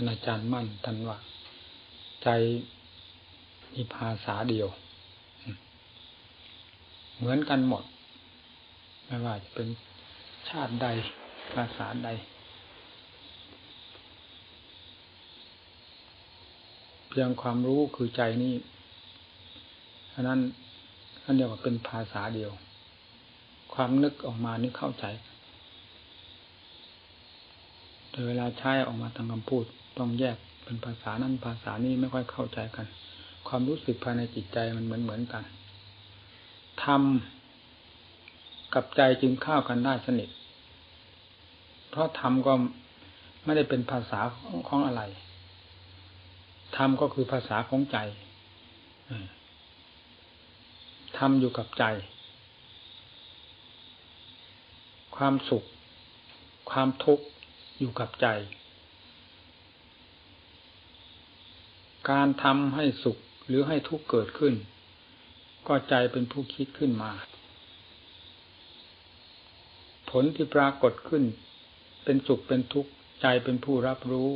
านอาจารย์มั่นท่านว่าใจมีภาษาเดียวเหมือนกันหมดไม่ว่าจะเป็นชาติใดภาษาใดเพียงความรู้คือใจนี่ฉะนั้นท่านเรียกว่าเป็นภาษาเดียวความนึกออกมานี่เข้าใจแต่เวลาใช้ออกมาทางคำพูดต้องแยกเป็นภาษานั้นภาษานี้ไม่ค่อยเข้าใจกันความรู้สึกภายในจิตใจมันเหมือนกันธรรมกับใจจึงเข้ากันได้สนิทเพราะธรรมก็ไม่ได้เป็นภาษาของอะไรธรรมก็คือภาษาของใจธรรมอยู่กับใจความสุขความทุกข์อยู่กับใจการทำให้สุขหรือให้ทุกข์เกิดขึ้นก็ใจเป็นผู้คิดขึ้นมาผลที่ปรากฏขึ้นเป็นสุขเป็นทุกข์ใจเป็นผู้รับรู้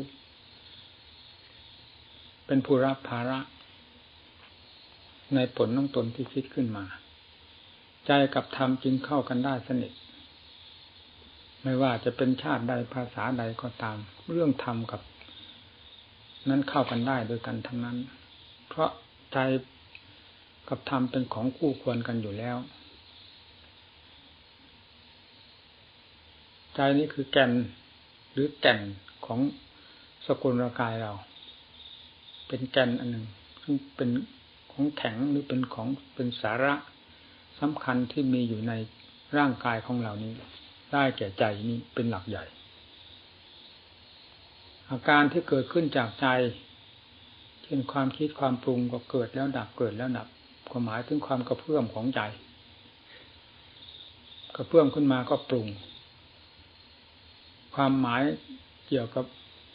เป็นผู้รับภาระในผลของตนที่คิดขึ้นมาใจกับธรรมจึงเข้ากันได้สนิทไม่ว่าจะเป็นชาติใดภาษาใดก็ตามเรื่องธรรมกับนั้นเข้ากันได้โดยกันทั้งนั้นเพราะใจกับธรรมเป็นของคู่ควรกันอยู่แล้วใจนี้คือแก่นหรือแก่นของสกุลร่างกายเราเป็นแก่นอันหนึ่งซึ่งเป็นของแข็งหรือเป็นของเป็นสาระสำคัญที่มีอยู่ในร่างกายของเรานี้ได้แก่ใจนี้เป็นหลักใหญ่อาการที่เกิดขึ้นจากใจเช่นความคิดความปรุงก็เกิดแล้วดับเกิดแล้วดับก็หมายถึงความกระเพื่อมของใจกระเพื่อมขึ้นมาก็ปรุงความหมายเกี่ยวกับ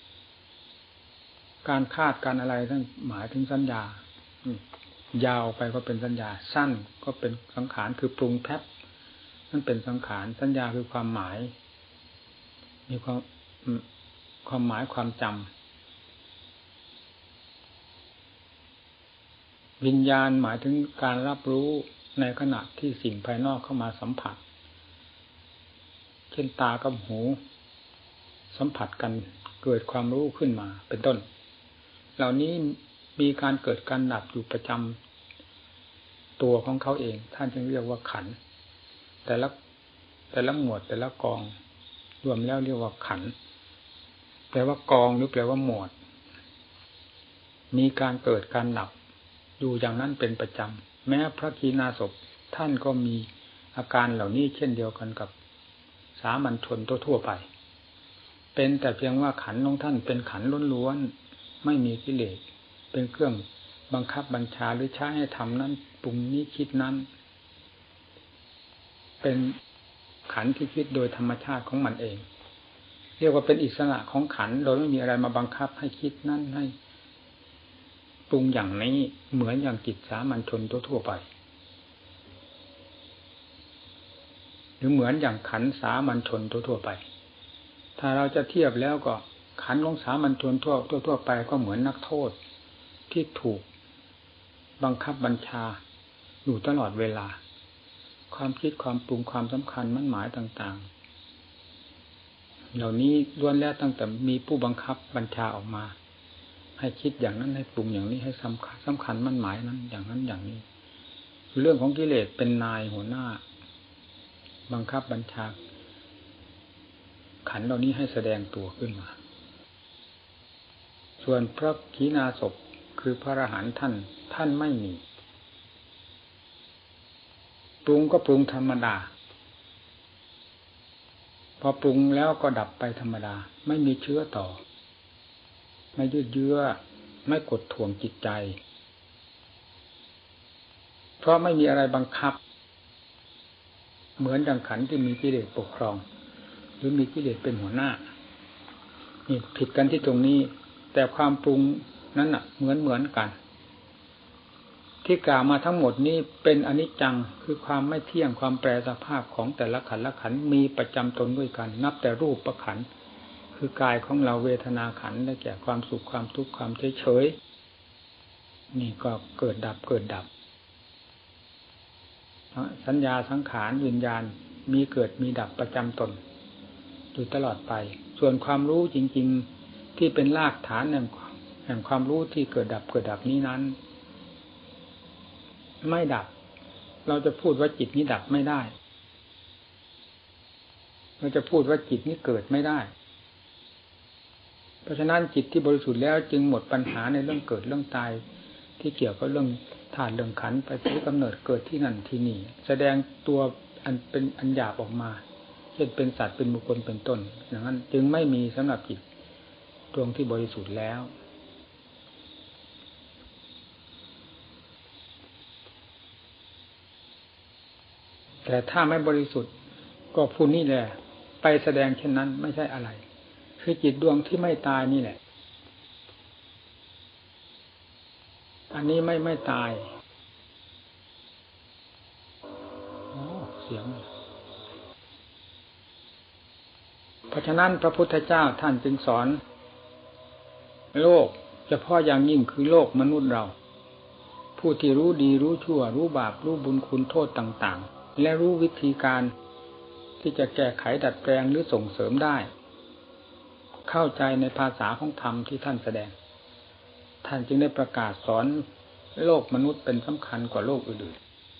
การคาดการอะไรทั้งหมายถึงสัญญายาวไปก็เป็นสัญญาสั้นก็เป็นสังขารคือปรุงแป๊บนั่นเป็นสังขารสัญญาคือความหมายมีความหมายความจำวิญญาณหมายถึงการรับรู้ในขณะที่สิ่งภายนอกเข้ามาสัมผัสเช่นตากับหูสัมผัสกันเกิดความรู้ขึ้นมาเป็นต้นเหล่านี้มีการเกิดการดับอยู่ประจำตัวของเขาเองท่านจึงเรียกว่าขันธ์แต่ละหมวดแต่ละกองรวมแล้วเรียกว่าขันธ์แปลว่ากองหรือแปลว่าหมวดมีการเกิดการดับอยู่อย่างนั้นเป็นประจำแม้พระขีณาสพท่านก็มีอาการเหล่านี้เช่นเดียวกันกับสามัญชนทั่วไปเป็นแต่เพียงว่าขันธ์ของท่านเป็นขันธ์ล้วนๆไม่มีกิเลสเป็นเครื่องบังคับบัญชาหรือใช้ให้ทำนั้นปรุงนี้คิดนั้นเป็นขันธ์ที่คิดโดยธรรมชาติของมันเองเรียกว่าเป็นอิสระของขันธ์โดยไม่มีอะไรมาบังคับให้คิดนั้นให้ปรุงอย่างนี้เหมือนอย่างจิตสามัญชนทั่วไปหรือเหมือนอย่างขันธ์สามัญชนทั่วไปถ้าเราจะเทียบแล้วก็ขันธ์ของสามัญชนทั่วไปก็เหมือนนักโทษที่ถูกบังคับบัญชาอยู่ตลอดเวลาความคิดความปรุงความสำคัญมั่นหมายต่างๆเหล่านี้ล้วนแล้วตั้งแต่มีผู้บังคับบัญชาออกมาให้คิดอย่างนั้นให้ปรุงอย่างนี้ให้สำคัญมั่นหมายนั้นอย่างนั้นอย่างนี้เรื่องของกิเลสเป็นนายหัวหน้าบังคับบัญชาขันธ์เหล่านี้ให้แสดงตัวขึ้นมาส่วนพระขีณาสพคือพระอรหันต์ท่านไม่มีปรุงก็ปรุงธรรมดาพอปรุงแล้วก็ดับไปธรรมดาไม่มีเชื้อต่อไม่ยืดเยื้อไม่กดท่วงจิตใจเพราะไม่มีอะไรบังคับเหมือนดังขันธ์ที่มีกิเลสปกครองหรือมีกิเลสเป็นหัวหน้านี่ผิดกันที่ตรงนี้แต่ความปรุงนั้นน่ะเหมือนกันที่กล่าวมาทั้งหมดนี้เป็นอนิจจังคือความไม่เที่ยงความแปรสภาพของแต่ละขันธ์ละขันธ์มีประจำตนด้วยกันนับแต่รูปประขันธ์คือกายของเราเวทนาขันธ์ได้แก่ความสุขความทุกข์ความเฉยๆนี่ก็เกิดดับเกิดดับสัญญาสังขารวิญญาณมีเกิดมีดับประจำตนอยู่ตลอดไปส่วนความรู้จริงๆที่เป็นรากฐานแห่งความรู้ที่เกิดดับเกิดดับนี้นั้นไม่ดับเราจะพูดว่าจิตนี้ดับไม่ได้เราจะพูดว่าจิตนี้เกิดไม่ได้เพราะฉะนั้นจิตที่บริสุทธิ์แล้วจึงหมดปัญหาในเรื่องเกิดเรื่องตายที่เกี่ยวกับเรื่องธาตุเรื่องขันธ์ไปถือกำเนิดเกิดที่นั่นที่นี่แสดงตัวอันเป็นอันหยาบออกมาเช่นเป็นสัตว์เป็นบุคคลเป็นต้นอย่างนั้นจึงไม่มีสำหรับจิตดวงที่บริสุทธิ์แล้วแต่ถ้าไม่บริสุทธิ์ก็ผู้นี้แหละไปแสดงเช่นนั้นไม่ใช่อะไรคือจิตดวงที่ไม่ตายนี่แหละอันนี้ไม่ตายเสียงเพราะฉะนั้นพระพุทธเจ้าท่านจึงสอนโลกเฉพาะอย่างยิ่งคือโลกมนุษย์เราผู้ที่รู้ดีรู้ชั่วรู้บาปรู้บุญคุณโทษต่างๆและรู้วิธีการที่จะแก้ไขดัดแปลงหรือส่งเสริมได้เข้าใจในภาษาของธรรมที่ท่านแสดงท่านจึงได้ประกาศสอนโลกมนุษย์เป็นสำคัญกว่าโลกอื่น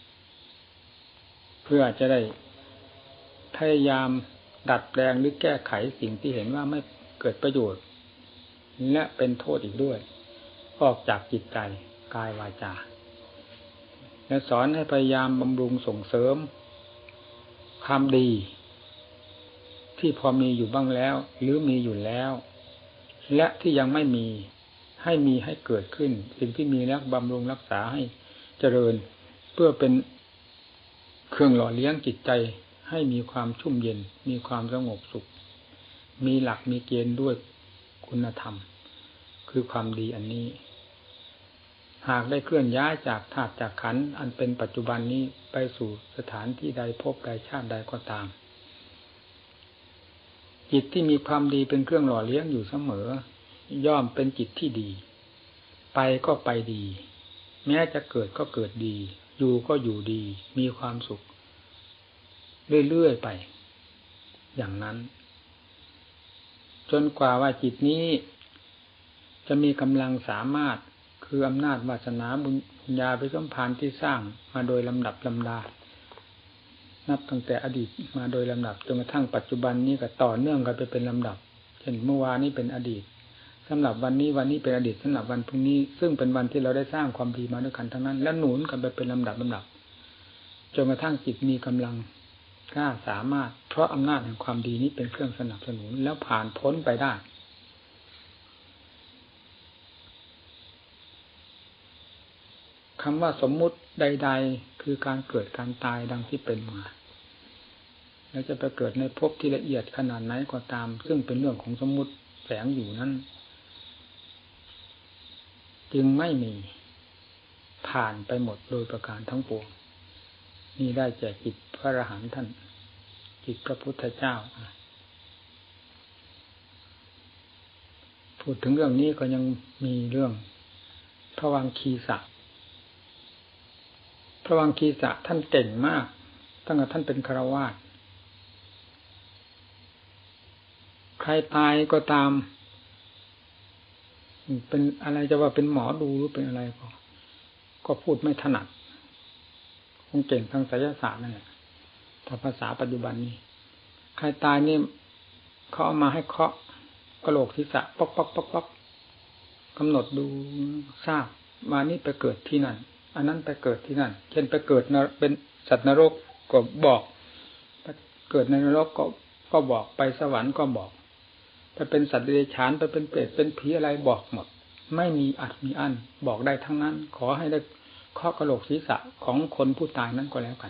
ๆเพื่อจะได้พยายามดัดแปลงหรือแก้ไขสิ่งที่เห็นว่าไม่เกิดประโยชน์และเป็นโทษอีกด้วยออกจากจิตใจกายวาจาและสอนให้พยายามบำรุงส่งเสริมความดีที่พอมีอยู่บ้างแล้วหรือมีอยู่แล้วและที่ยังไม่มีให้มีให้เกิดขึ้นสิ่งที่มีแล้วบำรุงรักษาให้เจริญเพื่อเป็นเครื่องหล่อเลี้ยงจิตใจให้มีความชุ่มเย็นมีความสงบสุขมีหลักมีเกณฑ์ด้วยคุณธรรมคือความดีอันนี้หากได้เคลื่อนย้ายจากธาตุจากขันธ์อันเป็นปัจจุบันนี้ไปสู่สถานที่ใดภพใดชาติใดก็ตามจิตที่มีความดีเป็นเครื่องหล่อเลี้ยงอยู่เสมอย่อมเป็นจิตที่ดีไปก็ไปดีแม้จะเกิดก็เกิดดีอยู่ก็อยู่ดีมีความสุขเรื่อยๆไปอย่างนั้นจนกว่าว่าจิตนี้จะมีกำลังสามารถคืออำนาจวาสนาบุญญาภิสัมพันธ์ที่สร้างมาโดยลำดับลำดานับตั้งแต่อดีตมาโดยลำดับจนกระทั่งปัจจุบันนี้ก็ต่อเนื่องกันไปเป็นลำดับเช่นเมื่อวานนี้เป็นอดีตสำหรับวันนี้เป็นอดีตสำหรับวันพรุ่งนี้ซึ่งเป็นวันที่เราได้สร้างความดีมาด้วยกันทั้งนั้นและหนุนกันไปเป็นลำดับจนกระทั่งจิตมีกำลังกล้าสามารถเพราะอำนาจแห่งความดีนี้เป็นเครื่องสนับสนุนแล้วผ่านพ้นไปได้คำว่าสมมุติใดๆคือการเกิดการตายดังที่เป็นมาแล้วจะไปเกิดในภพที่ละเอียดขนาดไหนก็ตามซึ่งเป็นเรื่องของสมมุติแฝงอยู่นั้นจึงไม่มีผ่านไปหมดโดยประการทั้งปวงนี่ได้แก่จิตพระอรหันต์ท่านจิตพระพุทธเจ้าพูดถึงเรื่องนี้ก็ยังมีเรื่องพระวังคีสะท่านเก่งมากตั้งแต่ท่านเป็นฆราวาสใครตายก็ตามเป็นอะไรจะว่าเป็นหมอดูหรือเป็นอะไรก็พูดไม่ถนัดคงเก่งทางไสยศาสตร์นั่นแหละถ้าภาษาปัจจุบันนี้ใครตายนี่เขาเอามาให้เคาะกะโหลกศีรษะป๊อกกำหนดดูทราบมานี่ไปเกิดที่นั่นอันนั้นไปเกิดที่นั่นเช่นไปเกิดเป็นสัตว์นรกก็บอกไปเกิดในนรกก็บอกไปสวรรค์ก็บอกไปเป็นสัตว์เดรัจฉานไปเป็นเปรตเป็นผีอะไรบอกหมดไม่มีอัดมีอั้นบอกได้ทั้งนั้นขอให้ได้เคาะกะโหลกศีรษะของคนผู้ตายนั้นก็แล้วกัน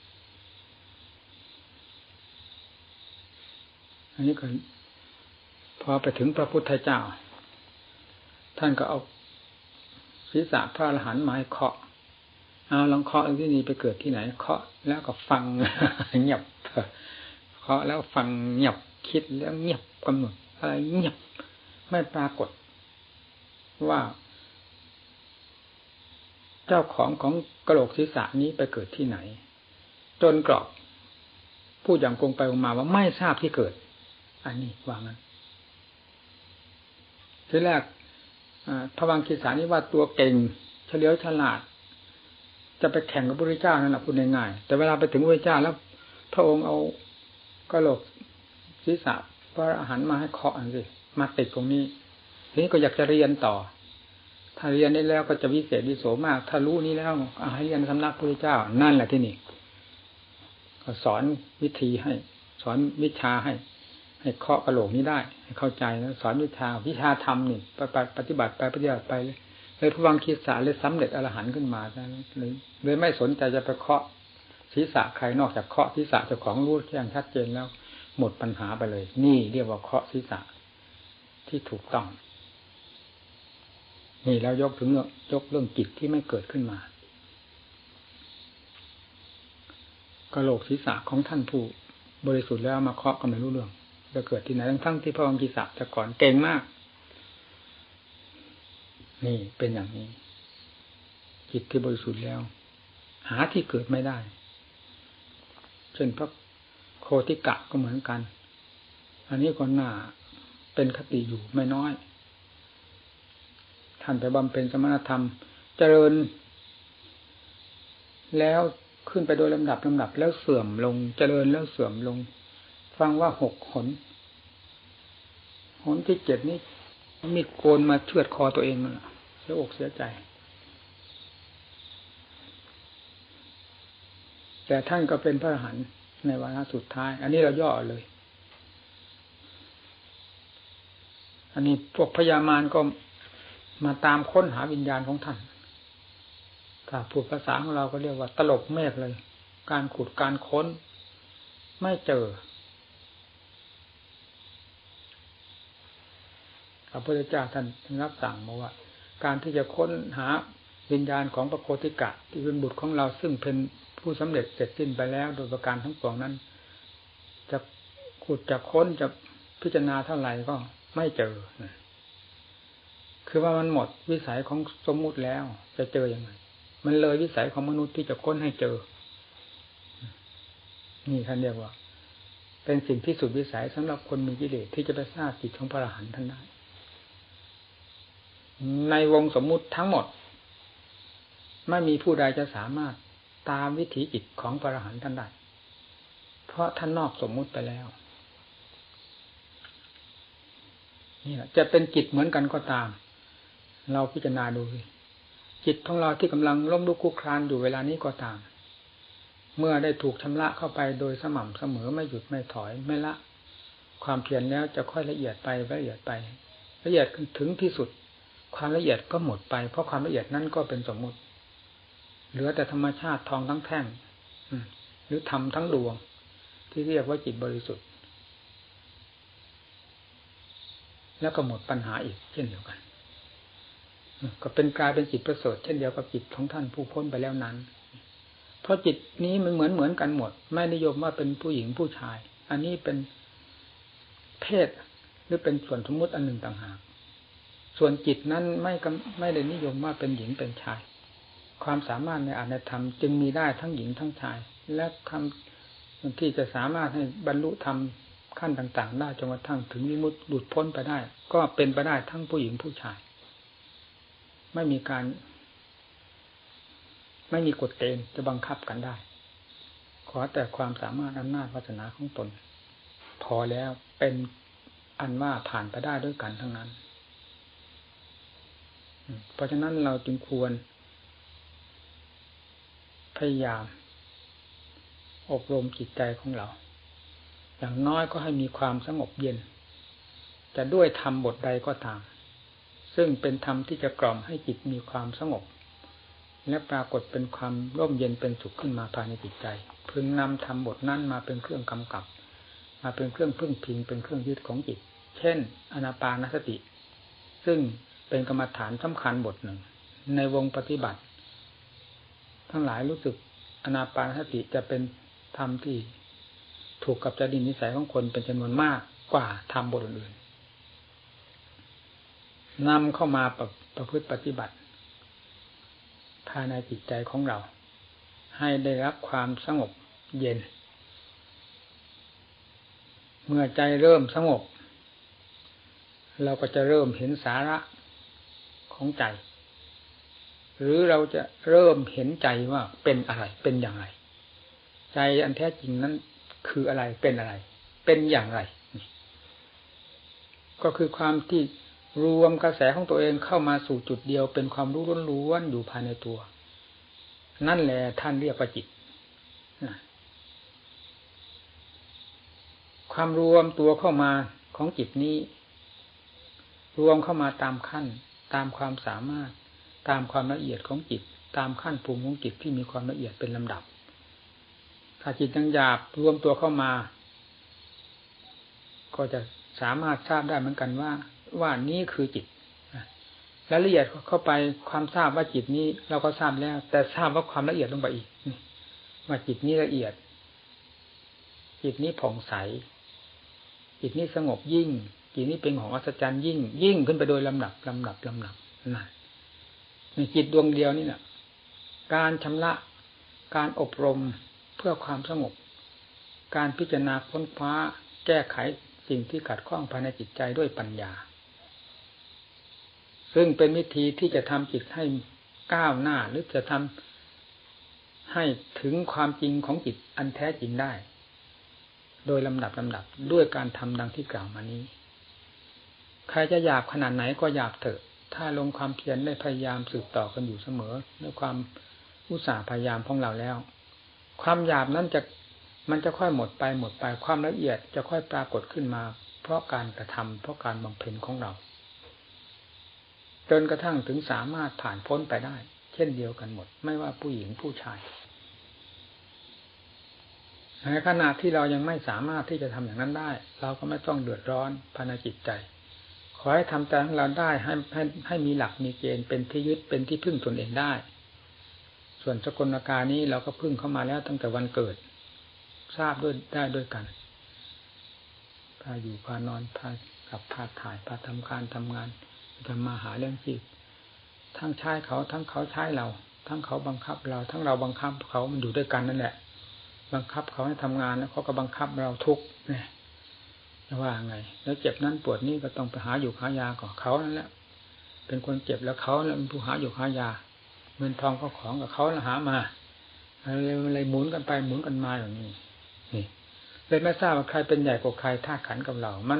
อันนี้ก็พอไปถึงพระพุทธเจ้าท่านก็เอาศีรษะพระอรหันต์มาให้เคาะเอาลองเคาะที่นี่ไปเกิดที่ไหนเคาะแล้วก็ฟังเงียบเคาะแล้วฟังเงียบคิดแล้วเงียบกำหนดอะไรเงียบไม่ปรากฏว่าเจ้าของกะโหลกศีรษะนี้ไปเกิดที่ไหนจนกรอบพูดอย่างกงไปกงมาว่าไม่ทราบที่เกิดอันนี้ว่างั้นทีแรกพระวังคีสานี่ว่าตัวเก่งเฉลียวฉลาดจะไปแข่งกับพระพุทธเจ้านั่นแหละพูดง่ายๆแต่เวลาไปถึงพระพุทธเจ้าแล้วพระองค์เอากะโหลกศีรษะพระอรหันต์มาให้เคาะอันสิมาติดตรงนี้ทีนี้ก็อยากจะเรียนต่อถ้าเรียนได้แล้วก็จะวิเศษวิโสมากถ้ารู้นี้แล้วให้เรียนสำนักพระพุทธเจ้านั่นแหละที่นี่ก็สอนวิธีให้สอนวิชาให้เคาะกะโหลกนี้ได้ให้เข้าใจแล้วสอนวิชาธรรมนี่ปฏิบัติไปปฏิบัติไปเลยพระวังคีสาเลยสำเร็จอรหันต์ขึ้นมาเลยไม่สนใจจะไปเคาะศีรษะใครนอกจากเคาะศีรษะเจ้าของรู้แจ้งชัดเจนแล้วหมดปัญหาไปเลยนี่เรียกว่าเคาะศีรษะที่ถูกต้องนี่แล้วยกเรื่องจิตที่ไม่เกิดขึ้นมากะโหลกศีรษะของท่านผู้บริสุทธิ์แล้วมาเคาะก็ไม่รู้เรื่องจะเกิดที่ไหนทั้งที่พระวังคีสาแต่ก่อนเก่งมากนี่เป็นอย่างนี้จิตที่บริสุทธิ์แล้วหาที่เกิดไม่ได้เช่นพระโคติกะก็เหมือนกันอันนี้ก็น่าเป็นคติอยู่ไม่น้อยท่านไปบำเพ็ญสมณธรรมเจริญแล้วขึ้นไปโดยลำดับแล้วเสื่อมลงเจริญแล้วเสื่อมลงฟังว่า6 หนที่7นี้มีโกนมาเชือดคอตัวเองนั่นแหละเสียอกเสียใจแต่ท่านก็เป็นพระอรหันต์ในวาระสุดท้ายอันนี้เราย่อเลยอันนี้พวกพญามารก็มาตามค้นหาวิญญาณของท่านถ้าพูดภาษาของเราก็เรียกว่าตลบเมฆเลยการขุดการค้นไม่เจอพระพุทธเจ้าท่านรับสั่งมาว่าการที่จะค้นหาวิญญาณของพระโคติกะที่เป็นบุตรของเราซึ่งเป็นผู้สำเร็จเสร็จสิ้นไปแล้วโดยประการทั้งปวงนั้นจะขุดจะค้นจะพิจารณาเท่าไหร่ก็ไม่เจอคือว่ามันหมดวิสัยของสมมุติแล้วจะเจอยังไงมันเลยวิสัยของมนุษย์ที่จะค้นให้เจอนี่ท่านเรียกว่าเป็นสิ่งที่สุดวิสัยสำหรับคนมีกิเลสที่จะไปทราบจิตของพระอรหันต์ท่านได้ในวงสมมุติทั้งหมดไม่มีผู้ใดจะสามารถตามวิถีจิตของพระอรหันต์ท่านได้เพราะท่านนอกสมมุติไปแล้วนี่แหละจะเป็นจิตเหมือนกันก็ตามเราพิจารณาดูจิตของเราที่กำลังล้มลุกคลุกคลานอยู่เวลานี้ก็ตามเมื่อได้ถูกชำระเข้าไปโดยสม่ำเสมอไม่หยุดไม่ถอยไม่ละความเพียรแล้วจะค่อยละเอียดไปละเอียดไปละเอียดถึงที่สุดความละเอียดก็หมดไปเพราะความละเอียดนั้นก็เป็นสมมุติเหลือแต่ธรรมชาติทองทั้งแท่งหรือธรรมทั้งดวงที่เรียกว่าจิตบริสุทธิ์แล้วก็หมดปัญหาอีกเช่นเดียวกันก็เป็นกลายเป็นจิตประเสริฐเช่นเดียวกับจิตของท่านผู้พ้นไปแล้วนั้นเพราะจิตนี้มันเหมือนกันหมดไม่นิยมว่าเป็นผู้หญิงผู้ชายอันนี้เป็นเพศหรือเป็นส่วนสมมุติอันหนึ่งต่างหากส่วนจิตนั้นไม่ได้นิยมว่าเป็นหญิงเป็นชายความสามารถในอารยธรรมจึงมีได้ทั้งหญิงทั้งชายและคำที่จะสามารถให้บรรลุธรรมขั้นต่างๆได้จนกระทั่งถึงวิมุตติหลุดพ้นไปได้ก็เป็นไปได้ทั้งผู้หญิงผู้ชายไม่มีกฎเกณฑ์จะบังคับกันได้ขอแต่ความสามารถอำนาจวาสนาของตนพอแล้วเป็นอันว่าผ่านไปได้ด้วยกันทั้งนั้นเพราะฉะนั้นเราจึงควรพยายามอบรมจิตใจของเราอย่างน้อยก็ให้มีความสงบเย็นจะด้วยธรรมบทใดก็ตามซึ่งเป็นธรรมที่จะกล่อมให้จิตมีความสงบและปรากฏเป็นความร่มเย็นเป็นสุขขึ้นมาภายในจิตใจพึงนำธรรมบทนั้นมาเป็นเครื่องกำกับมาเป็นเครื่องพึ่งพิงเป็นเครื่องยึดของจิตเช่นอานาปานสติซึ่งเป็นกรรมฐานสำคัญบทหนึ่งในวงปฏิบัติทั้งหลายรู้สึกอานาปานสติจะเป็นธรรมที่ถูกกับจริตนิสัยของคนเป็นจำนวนมากกว่าธรรมบทอื่นนำเข้ามาประพฤติปฏิบัติภายในจิตใจของเราให้ได้รับความสงบเย็นเมื่อใจเริ่มสงบเราก็จะเริ่มเห็นสาระของใจหรือเราจะเริ่มเห็นใจว่าเป็นอะไรเป็นอย่างไรใจอันแท้จริงนั้นคืออะไรเป็นอะไรเป็นอย่างไรก็คือความที่รวมกระแสของตัวเองเข้ามาสู่จุดเดียวเป็นความรู้ล้วนๆอยู่ภายในตัวนั่นแหละท่านเรียกว่าจิตความรวมตัวเข้ามาของจิตนี้รวมเข้ามาตามขั้นตามความสามารถตามความละเอียดของจิตตามขั้นภูมิของจิตที่มีความละเอียดเป็นลำดับถ้าจิตยังหยาบรวมตัวเข้ามาก็จะสามารถทราบได้เหมือนกันว่านี้คือจิตรายละเอียดเข้าไปความทราบว่าจิตนี้เราก็ทราบแล้วแต่ทราบว่าความละเอียดลงไปอีกว่าจิตนี้ละเอียดจิตนี้ผ่องใสจิตนี้สงบยิ่งจิตนี้เป็นของอัศจรรย์ยิ่งขึ้นไปโดยลำดับนั่นในจิตดวงเดียวนี่แหละการชำระการอบรมเพื่อความสงบการพิจารณาค้นคว้าแก้ไขสิ่งที่ขัดข้องภายในจิตใจด้วยปัญญาซึ่งเป็นวิธีที่จะทำจิตให้ก้าวหน้าหรือจะทำให้ถึงความจริงของจิตอันแท้จริงได้โดยลำดับด้วยการทำดังที่กล่าวมานี้ใครจะหยาบขนาดไหนก็หยาบเถอะถ้าลงความเพียรได้พยายามสืบต่อกันอยู่เสมอด้วยความอุตสาห์พยายามของเราแล้วความหยาบนั้นมันจะค่อยหมดไปความละเอียดจะค่อยปรากฏขึ้นมาเพราะการกระทำเพราะการบำเพ็ญของเราจนกระทั่งถึงสามารถผ่านพ้นไปได้เช่นเดียวกันหมดไม่ว่าผู้หญิงผู้ชายในขณะที่เรายังไม่สามารถที่จะทำอย่างนั้นได้เราก็ไม่ต้องเดือดร้อนภายในจิตใจขอให้ทำใจของเราได้ให้มีหลักมีเกณฑ์เป็นที่ยึดเป็นที่พึ่งตนเองได้ส่วนสกลกานี้เราก็พึ่งเข้ามาแล้วตั้งแต่วันเกิดทราบด้วยกันพาอยู่พานอนพากับพาถ่ายพาทำการทำงานทำมาหาเรื่องชีพทั้งใช้เขาทั้งเขาใช้เราทั้งเขาบังคับเราทั้งเราบังคับเขามันอยู่ด้วยกันนั่นแหละบังคับเขาให้ทำงานแล้วเขาก็บังคับเราทุกข์เนี่ยจะว่าไงแล้วเจ็บนั้นปวดนี่ก็ต้องไปหาอยู่หายาก่อนเขานั่นแหละเป็นคนเจ็บแล้วเขาเป็นผู้หาอยู่หายาเงินทองก็ของกับเขาแล้วหามาอะไรหมุนกันไปหมุนกันมาอย่างนี้นี่เลยไม่ทราบว่าใครเป็นใหญ่กว่าใครธาตุขันธ์กับเรามัน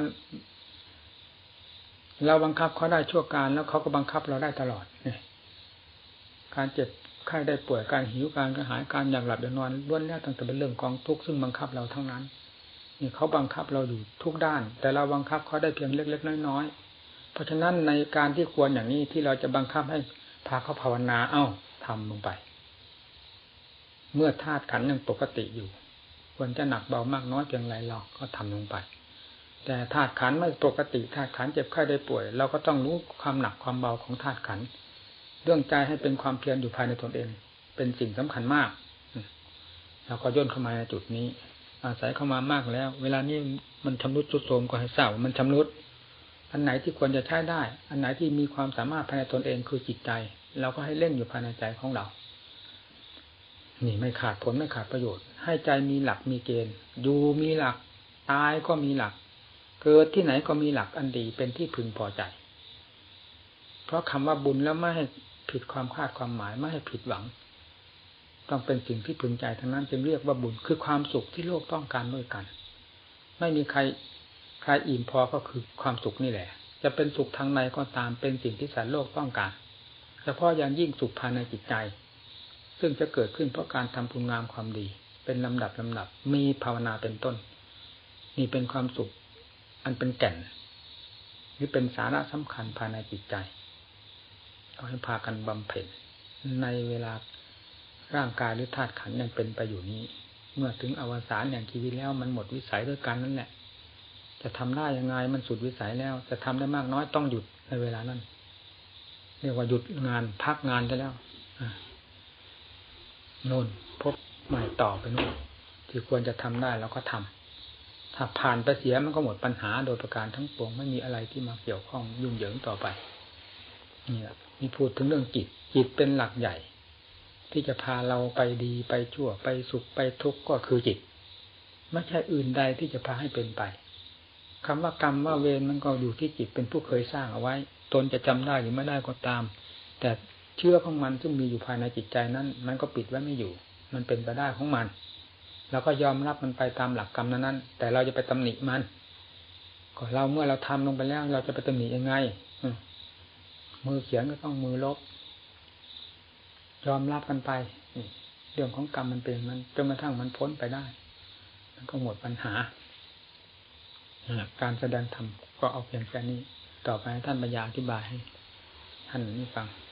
เราบังคับเขาได้ชั่วการแล้วเขาก็บังคับเราได้ตลอดนี่การเจ็บไข้ได้ป่วยการหิวการกระหายการอยากหลับอยากนอนล้วนแล้วตั้งแต่เป็นเรื่องกองทุกข์ซึ่งบังคับเราทั้งนั้นนี่เขาบังคับเราอยู่ทุกด้านแต่เราบังคับเขาได้เพียงเล็กๆน้อยๆเพราะฉะนั้นในการที่ควรอย่างนี้ที่เราจะบังคับให้พาเขาภาวนาทำลงไปเมื่อธาตุขันธ์ยังปกติอยู่ควรจะหนักเบามากน้อยเพียงไรเราก็ทำลงไปแต่ธาตุขันธ์ไม่ปกติธาตุขันธ์เจ็บไข้ได้ป่วยเราก็ต้องรู้ความหนักความเบาของธาตุขันธ์เรื่องใจให้เป็นความเพียรอยู่ภายในตนเองเป็นสิ่งสำคัญมากเราก็ย่นเข้ามาในจุดนี้อาศัยเข้ามามากแล้วเวลานี้มันชำรุดทรุดโทรมก็ให้ทราบว่ามันชำรุดอันไหนที่ควรจะใช้ได้อันไหนที่มีความสามารถภายในตนเองคือจิตใจเราก็ให้เล่นอยู่ภายในใจของเรานี่ไม่ขาดผลไม่ขาดประโยชน์ให้ใจมีหลักมีเกณฑ์อยู่มีหลักตายก็มีหลักเกิดที่ไหนก็มีหลักอันดีเป็นที่พึงพอใจเพราะคำว่าบุญแล้วไม่ให้ผิดความคาดความหมายไม่ให้ผิดหวังต้องเป็นสิ่งที่พึงใจทั้งนั้นจึงเรียกว่าบุญคือความสุขที่โลกต้องการด้วยกันไม่มีใครอิ่มพอก็คือความสุขนี่แหละจะเป็นสุขทางในก็ตามเป็นสิ่งที่สัตว์โลกต้องการเฉพาะอย่างยิ่งสุขภายในจิตใจซึ่งจะเกิดขึ้นเพราะการทำคุณงามความดีเป็นลำดับมีภาวนาเป็นต้นนี่เป็นความสุขอันเป็นแก่นหรือเป็นสาระสำคัญภายในจิตใจก็ให้พากันบำเพ็ญในเวลาร่างกายหรือธาตุขันธ์ยังเป็นไปอยู่นี้เมื่อถึงอวสานแห่งชีวิตแล้วมันหมดวิสัยด้วยกันนั่นแหละจะทำได้ยังไงมันสุดวิสัยแล้วจะทำได้มากน้อยต้องหยุดในเวลานั้นเรียกว่าหยุดงานพักงานได้แล้วโน่นพบใหม่ต่อไปโน่นที่ควรจะทำได้เราก็ทำถ้าผ่านไปเสียมันก็หมดปัญหาโดยประการทั้งปวงไม่มีอะไรที่มาเกี่ยวข้องยุ่งเหยิงต่อไปนี่แหละมีพูดถึงเรื่องจิตจิตเป็นหลักใหญ่ที่จะพาเราไปดีไปชั่วไปสุขไปทุกข์ก็คือจิตไม่ใช่อื่นใดที่จะพาให้เป็นไปคำว่ากรรมว่าเวรมันก็อยู่ที่จิตเป็นผู้เคยสร้างเอาไว้ตนจะจำได้หรือไม่ได้ก็ตามแต่เชื่อของมันซึ่งมีอยู่ภายในจิตใจนั้นมันก็ปิดไว้ไม่อยู่มันเป็นไปได้ของมันเราก็ยอมรับมันไปตามหลักกรรมนั้นแต่เราจะไปตำหนิมันก็เราเมื่อเราทำลงไปแล้วเราจะไปตำหนิยังไงมือเขียนก็ต้องมือลบยอมรับกันไปเรื่องของกรรมมันเป็นมันจนกระทั่งมันพ้นไปได้มันก็หมดปัญหาการแสดงธรรมก็เอาเพียงแค่นี้ต่อไปท่านปัญญาอธิบายให้ท่านนี้ฟัง